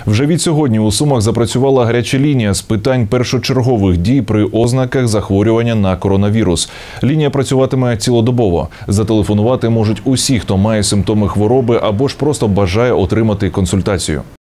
Вже від сьогодні у Сумах запрацювала гаряча лінія з питань першочергових дій при ознаках захворювання на коронавірус. Лінія працюватиме цілодобово. Зателефонувати можуть усі, хто має симптоми хвороби або ж просто бажає отримати консультацію.